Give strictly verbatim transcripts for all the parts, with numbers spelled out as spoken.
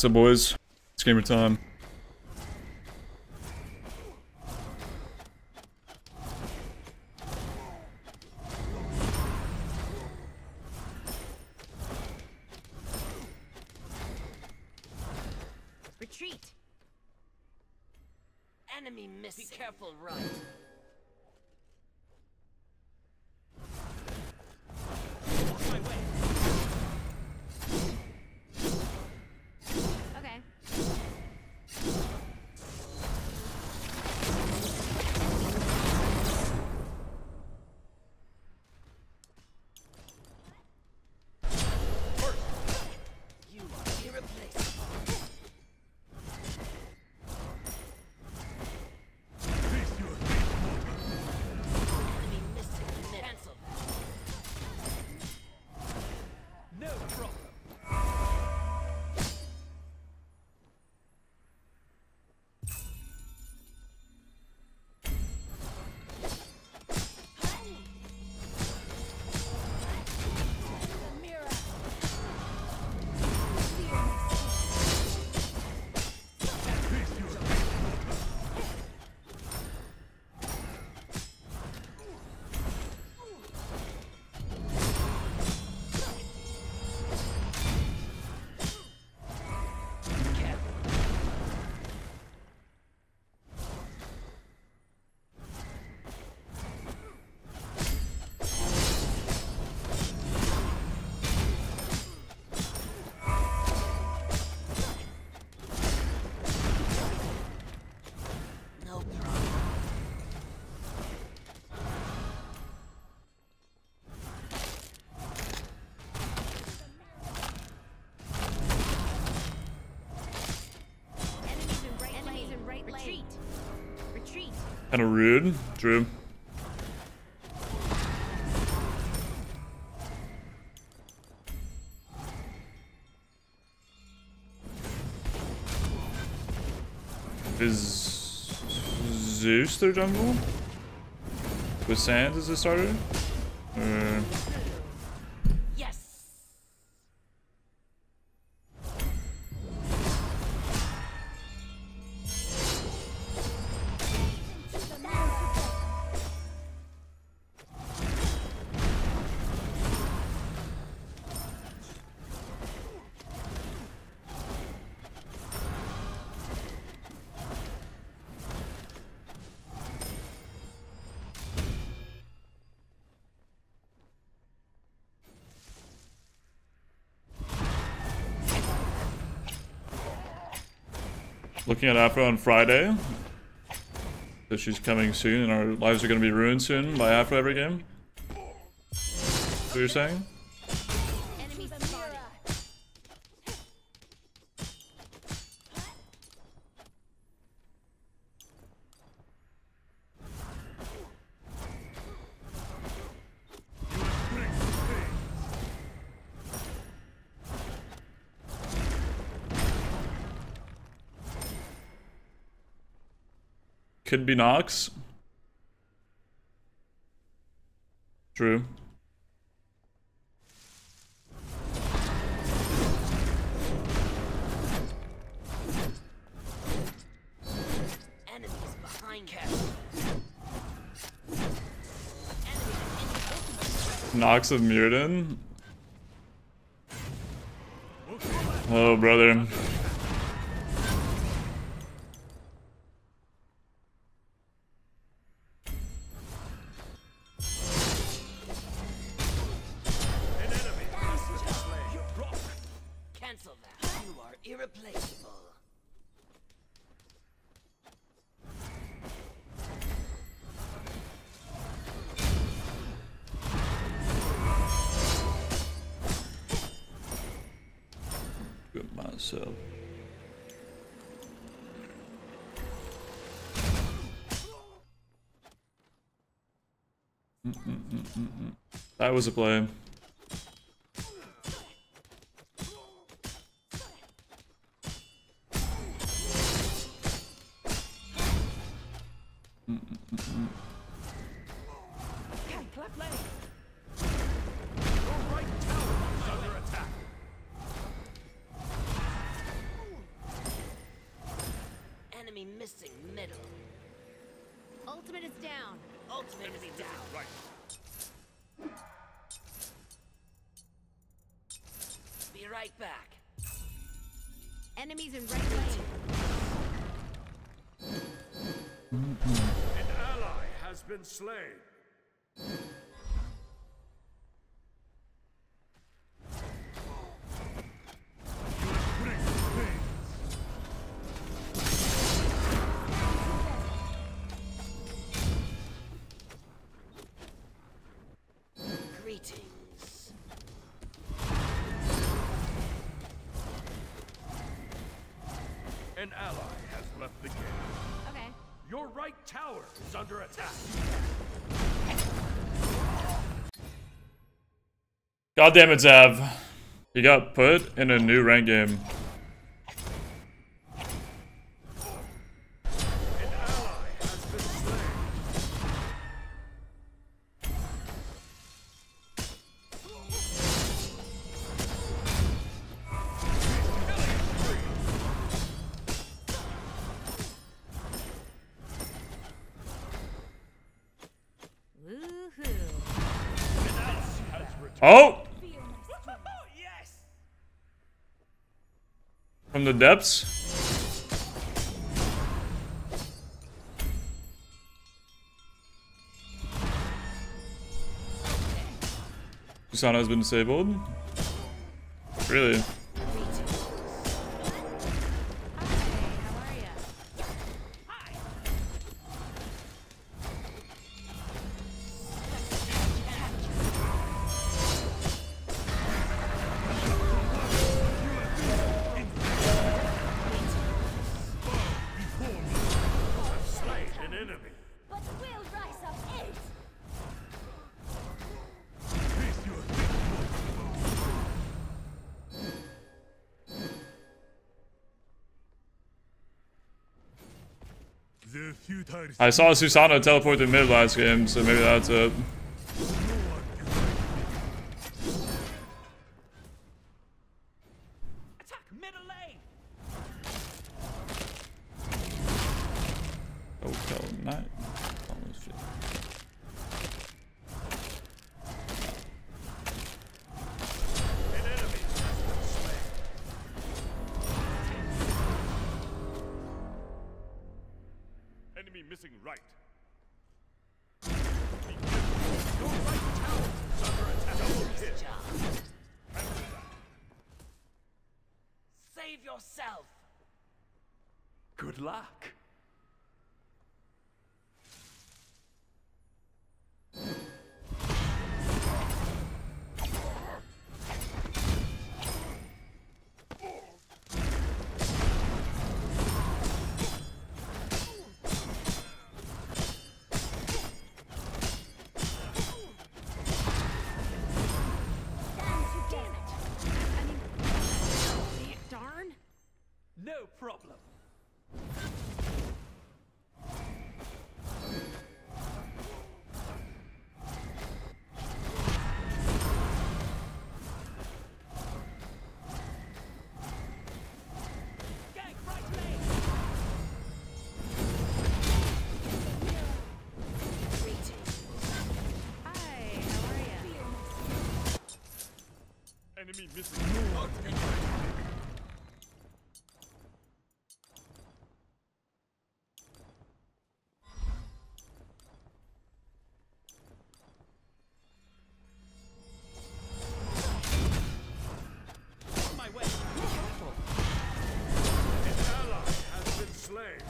What's up, boys? It's gamer time. Retreat. Enemy missing. Be careful, right. My way. Okay. You are irreplaceable. Enemy missing. Cancel that. No problem. No problem. Enemies in right Enemies lane. In right Retreat. Lane. Retreat. Kinda rude. True. Is Zeus their jungle? With Sand as a starter? Or... Yes. Looking at Afro on Friday. So she's coming soon and our lives are going to be ruined soon by Afro every game. What you're saying? Enemy spotted. Could be Nox. True. Enemies behind castle. Enemy in Nox of Mirrodin. Oh, brother. Cancel that. You are irreplaceable. Good myself. Mm -mm -mm -mm -mm. That was a play. Mm -mm -mm -mm. Left lane. Your right tower is under attack. missing middle. Ultimate is down. Ultimate is down. Right. Be right back. Enemies in right lane. An ally has been slain. Greetings. An ally has left the game. Okay. Your right tower is under attack. God damn it, Zav. He got put in a new rank game. An ally has been slain. Woohoo. An ally has returned. Oh! Yes! From the depths. Susano has been disabled. Really? Hi, how are ya? Slain an enemy. But we'll rise up eight. The futile I saw Susano teleport to mid last game, so maybe that's it. Attack middle lane. Oh, hell, not. Almost shit. An enemy has been slain. Enemy missing right. Your right tower is under attack. Double hit. Job. Save yourself. Good luck. Damn it. I mean, darn. No problem. Gank right lane. Greetings. Hi, how are ya? Enemy missing. On my way. An ally has been slain.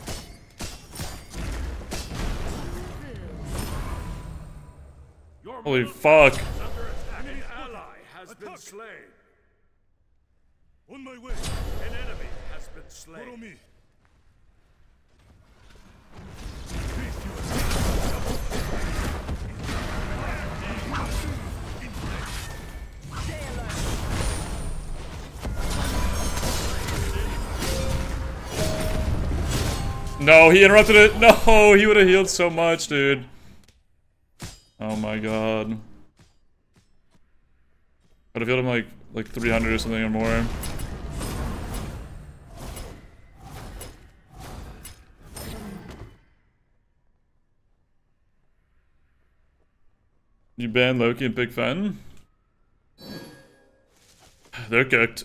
Your Holy middle fuck. is under attack. An ally has been slain. on my way. An enemy has been Follow slain. me. No, he interrupted it. No, he would have healed so much, dude. Oh my god. Would have healed him like like three hundred or something or more. You ban Loki and pick Fen? They're cooked.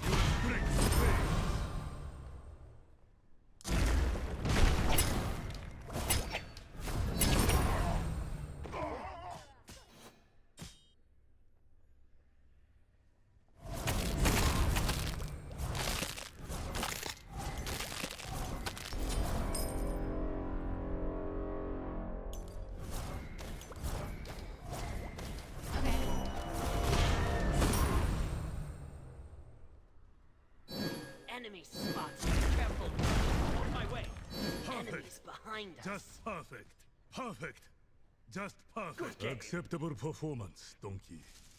Enemy spots. Be careful. On my way. Enemies behind us. Just perfect. Perfect. Just perfect. game. Acceptable performance, Donkey.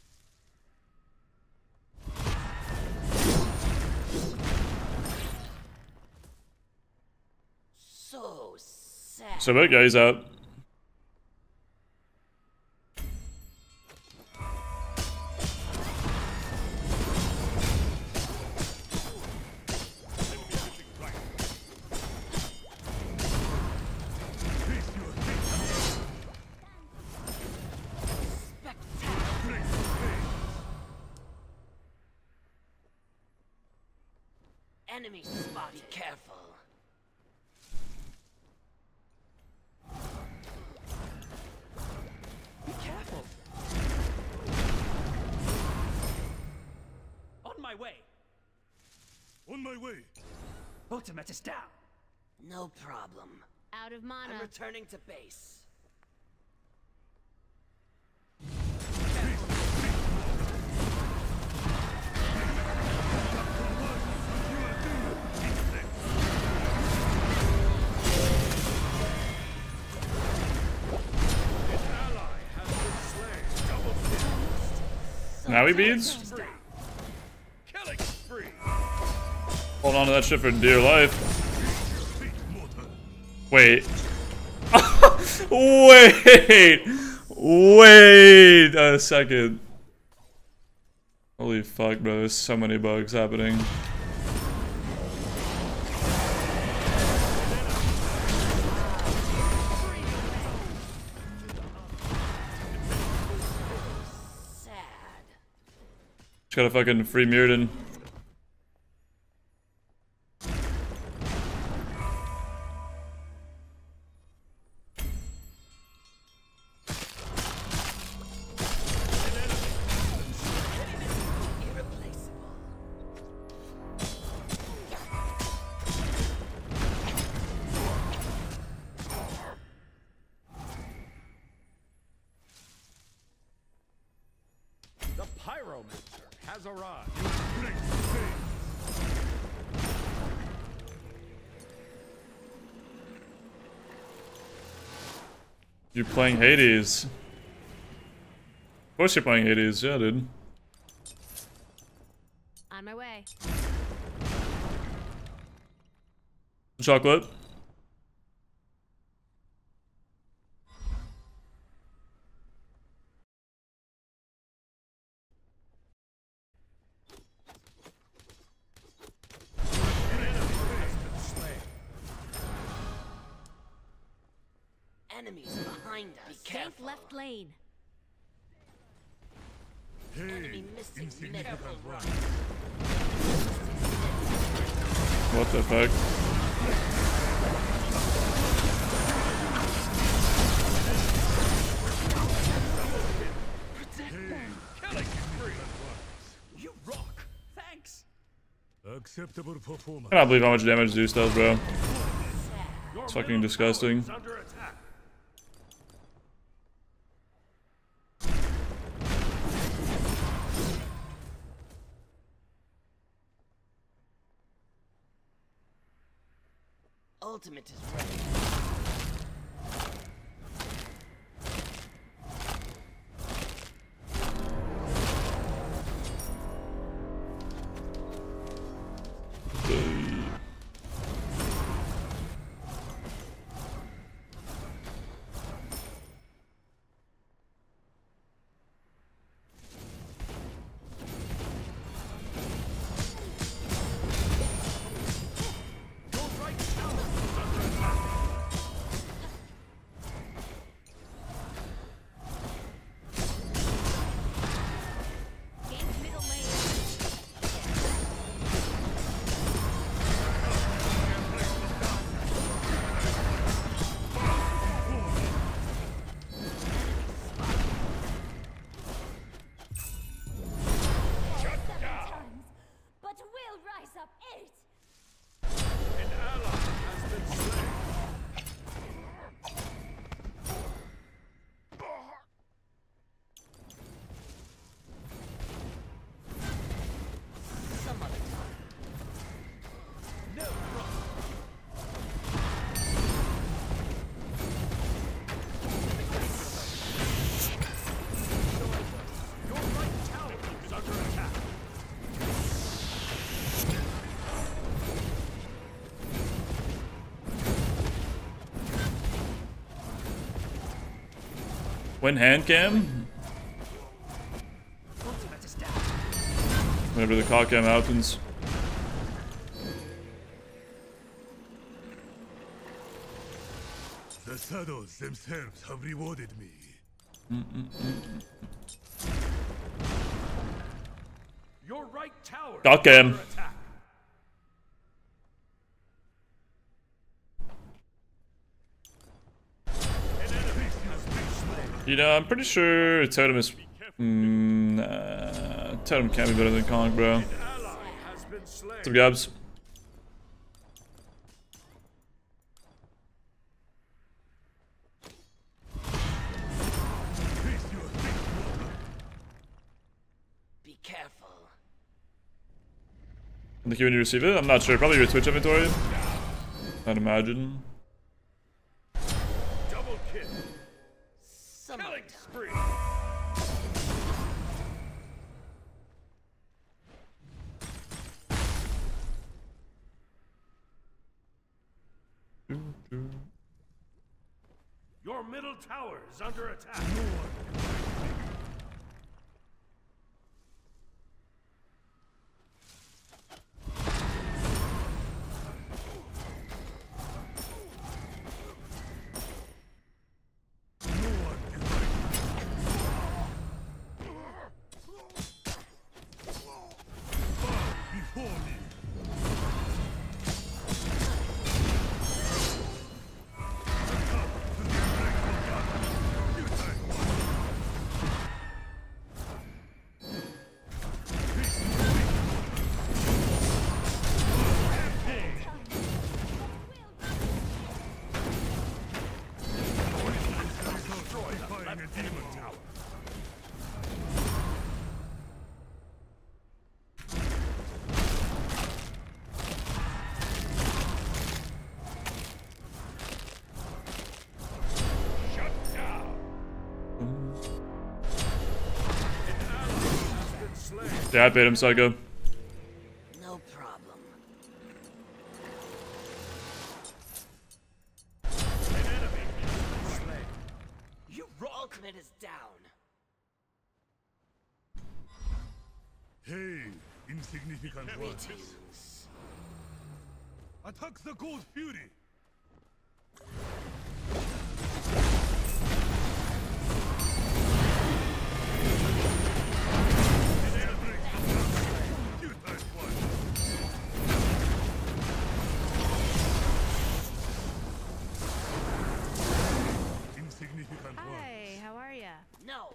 So sad. So that guy's out. Enemy spot. Be careful. Be careful. On my way. On my way. Ultimate is down. No problem. Out of I'm mana. returning to base. Now he beads? Killing spree. Hold on to that shit for dear life. Wait. Wait! Wait a second. Holy fuck, bro. There's so many bugs happening. Sad. Just got a fucking free Mirrodin. Irreplaceable. The Pyromancer has arrived. You're playing Hades. Of course you're playing Hades, yeah, dude. On my way. Chocolate. Enemies behind us. Be Safe careful. left lane. Enemy missing middle. Careful, run. What the fuck? Killing spree. You rock. Thanks. Acceptable performance. I cannot believe how much damage Zeus does, bro. Your It's fucking middle disgusting. tower is under attack. Ultimate is ready. Your right tower is under attack. been slain. Some other time. No problem. Your right tower is under attack. Win hand cam? Ultimate is down. Whenever the cock cam happens. The shadows themselves have rewarded me. Your right tower Cock is cam. under attack. An enemy has been slain. You know, I'm pretty sure Totem is. Mm, nah, Totem can't be better than Kong, bro. An ally has been slain. What's up, Gabs? Face your fate, mortal. Be careful. I think you when you receive it? I'm not sure. Probably your Twitch inventory. I'd imagine. Double kill. Some other Killing time. spree. Your middle tower is under attack. No one is bow before me. Destroying a demon tower. Shut down. An ally has been slain. Yeah, I bait him, Psycho. No problem. An enemy has been slain. You rock. Ultimate is down. Hey, insignificant one. Greetings. Attack the Gold Fury. Futile one. Insignificant one. Hi, how are ya? No.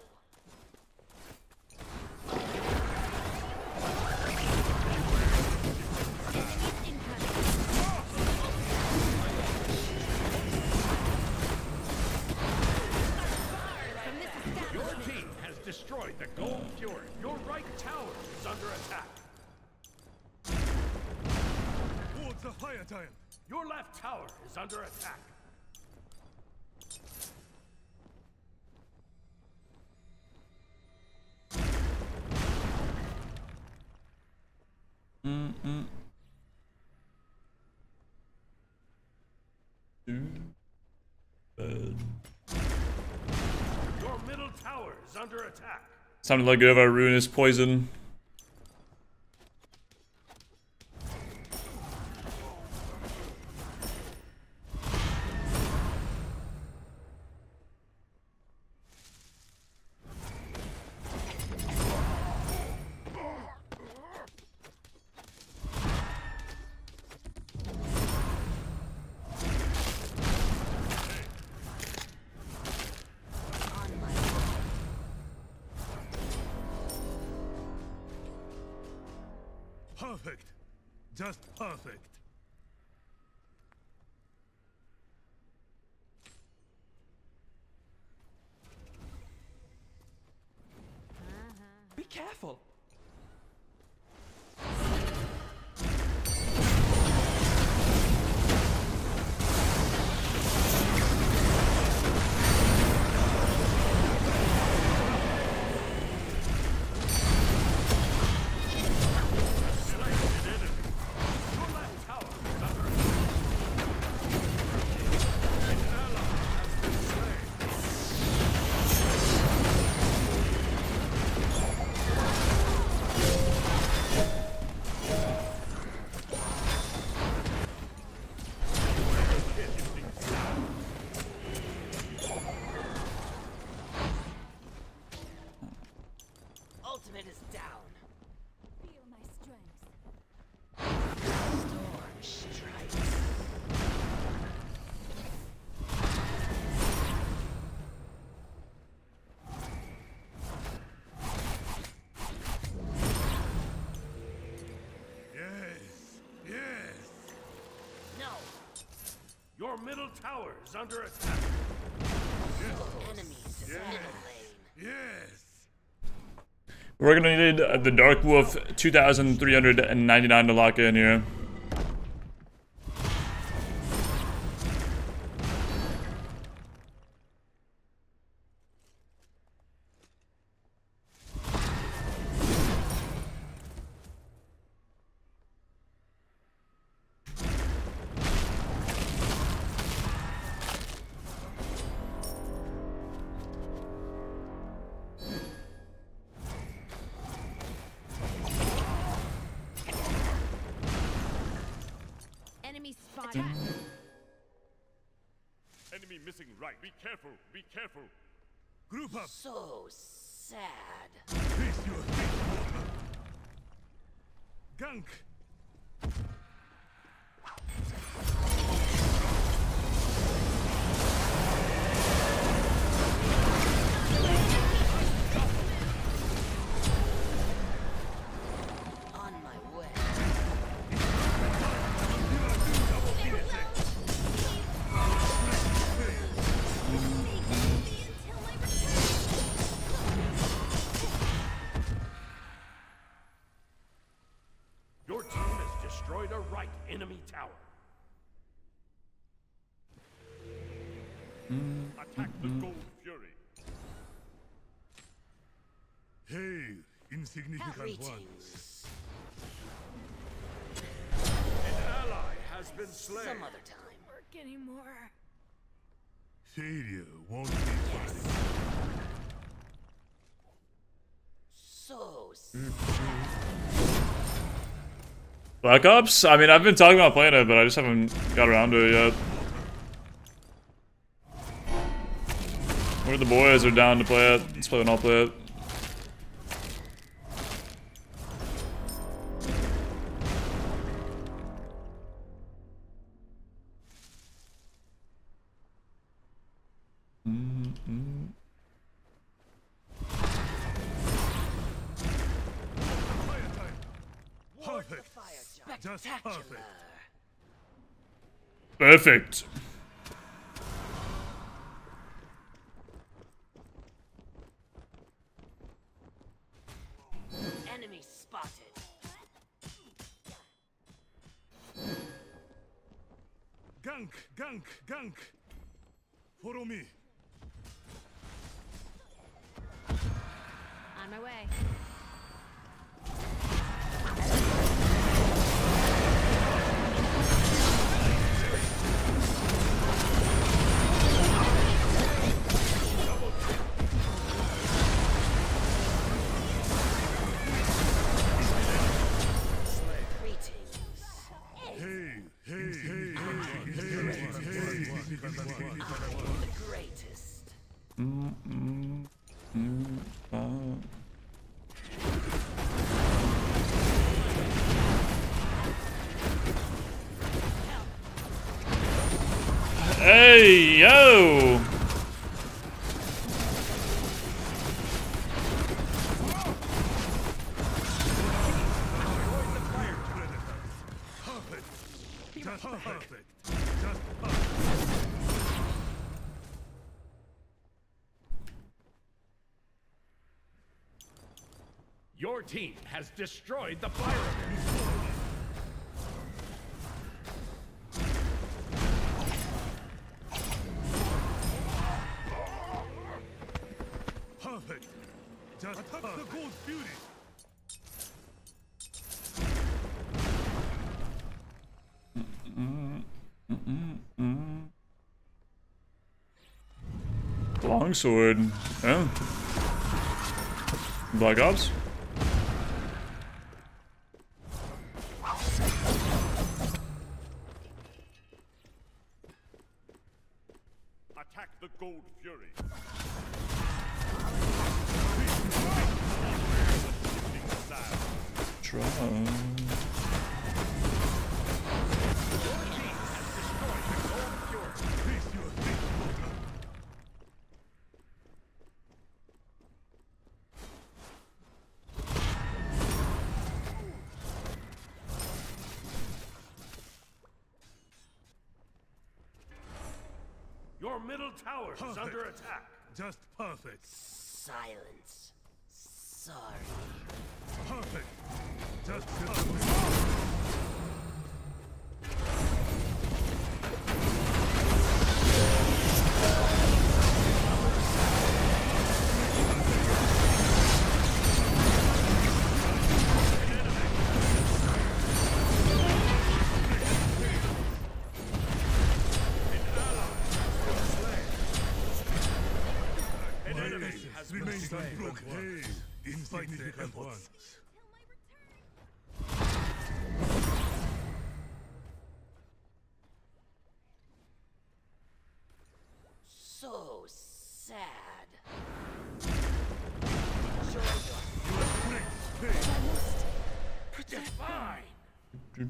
From this Your establishment. team has destroyed the Gold Fury. Your right tower is under attack. Towards the higher giant. Your left tower is under attack. Mm-mm. Too bad. Your middle tower is under attack. It's time to let go of our ruinous poison. On my way. Perfect. Just perfect. Your middle tower is under attack. Enemies in the middle lane. Yes. We're gonna need uh, the Dark Wolf two thousand three hundred ninety-nine to lock in here. Enemy spotted. Enemy missing right. Be careful. Be careful. Group up. So sad. Face your fate. Gunk. On my way. Your team has destroyed a right enemy tower. Attack the Gold Fury. Hey, insignificant ones. Greetings. An ally has been slain. Some other time. Work anymore. Failure won't be fun. So sad. Black Ops? I mean, I've been talking about playing it, but I just haven't got around to it yet. Where the boys are down to play it. Let's play when I'll play it. Fire time. Perfect. Fire Just spectacular. perfect. Perfect. Enemy spotted. Gunk, gunk, gunk. Follow me. On my way. Greetings. Hey, hey, hey, hey, hey, hey, hey. The greatest. Hey, yo! Perfect. Just perfect. Just perfect. Your team has destroyed the fire emblem. Perfect. Just attack the Gold Fury. Longsword. Yeah. Black Ops? Attack the Gold Fury. Try. Face your fate. Your middle tower is Perfect. under attack. Just perfect. Silence. Sorry. Perfect. Just perfect. An enemy has been Remains slain. unbroken. Hey, insignificant ones. So sad. Enjoy your Fine.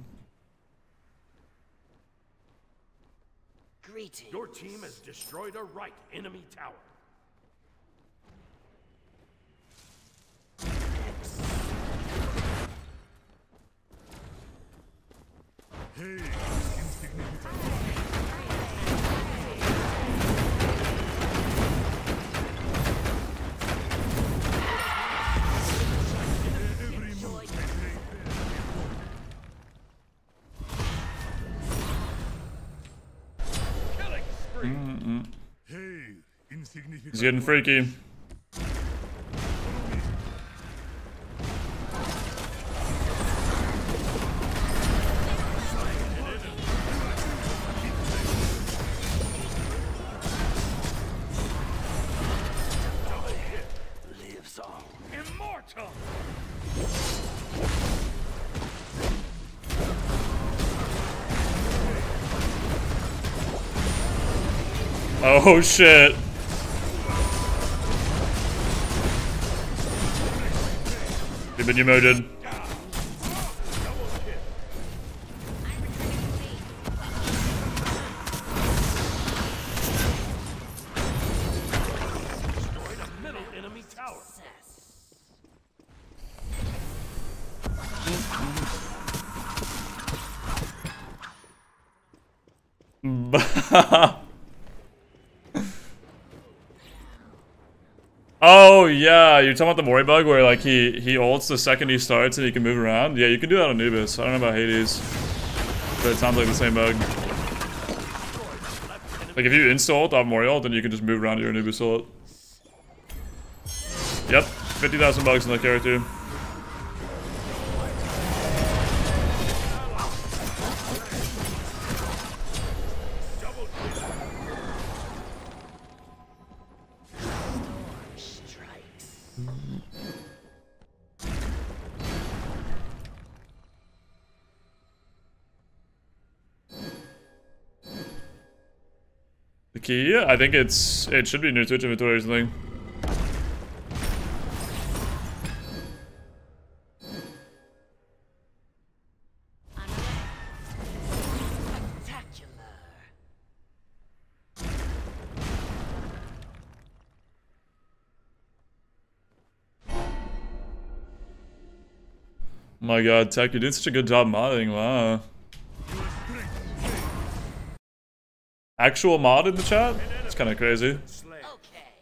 greeting. Your team has destroyed a right enemy tower. Hey, insignificant. Every move is great. Killing spree. Mm-mm. Hey, insignificant. He's getting freaky. Lives on. Immortal. Oh shit. You've been demoted. Destroyed a middle enemy tower. Success. Oh yeah, you're talking about the Mori bug where like he he ults the second he starts and he can move around. Yeah, you can do that on Anubis. I don't know about Hades, but it sounds like the same bug. Like if you insta ult off Mori ult, then you can just move around your Anubis ult. Yep, fifty thousand bucks in that character. Double kill. Strikes. The key, I think it's it should be in your Twitch inventory or something. On the way. Spectacular. My god, Tech, you did such a good job modding, wow. Actual mod in the chat? It's kinda crazy. Slain. Okay.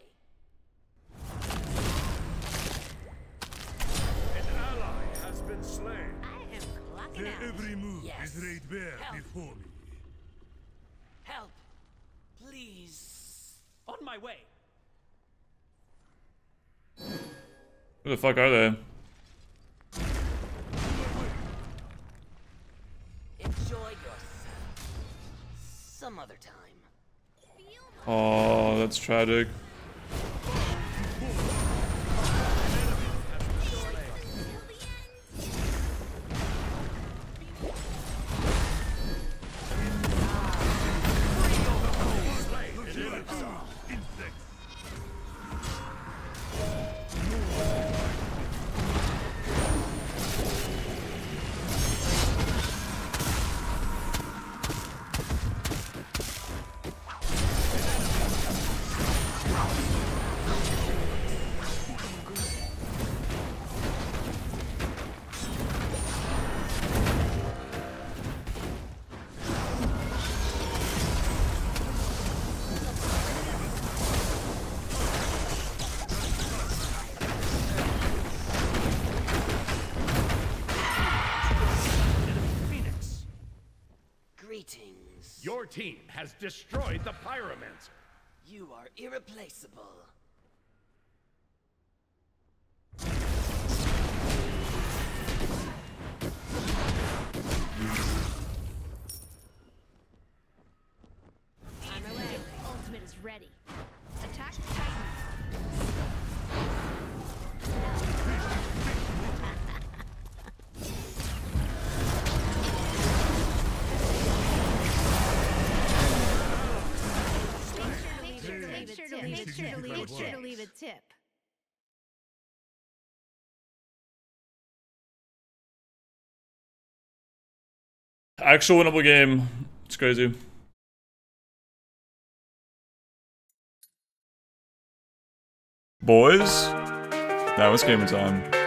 An ally has been slain. I am clocking Their out. every move Yes. is laid bare Help. before me. Help. Please. On my way. Who the fuck are they? Enjoy yourself. Some other time. Oh, that's tragic. Greetings. Your team has destroyed the Pyromancer. You are irreplaceable. On my way. Ultimate is ready. Attack Titan. Make sure to leave a tip. Make sure to leave a tip. Make sure to leave a tip. Actual winnable game. It's crazy. Boys, now it's game time.